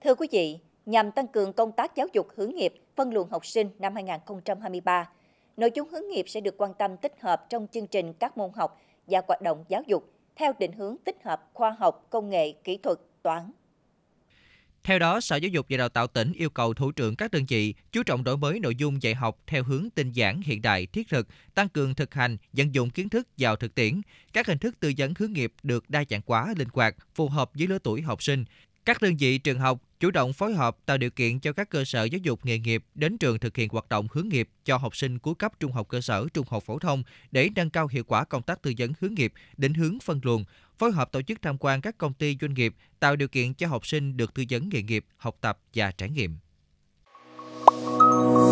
Thưa quý vị, nhằm tăng cường công tác giáo dục hướng nghiệp, phân luồng học sinh năm 2023, nội dung hướng nghiệp sẽ được quan tâm tích hợp trong chương trình các môn học và hoạt động giáo dục theo định hướng tích hợp khoa học, công nghệ, kỹ thuật, toán. Theo đó, Sở Giáo dục và Đào tạo tỉnh yêu cầu thủ trưởng các đơn vị chú trọng đổi mới nội dung dạy học theo hướng tinh giản, hiện đại, thiết thực, tăng cường thực hành, vận dụng kiến thức vào thực tiễn. Các hình thức tư vấn hướng nghiệp được đa dạng hóa, linh hoạt, phù hợp với lứa tuổi học sinh. Các đơn vị trường học chủ động phối hợp tạo điều kiện cho các cơ sở giáo dục nghề nghiệp đến trường thực hiện hoạt động hướng nghiệp cho học sinh cuối cấp trung học cơ sở, trung học phổ thông để nâng cao hiệu quả công tác tư vấn hướng nghiệp, định hướng phân luồng, phối hợp tổ chức tham quan các công ty doanh nghiệp, tạo điều kiện cho học sinh được tư vấn nghề nghiệp, học tập và trải nghiệm.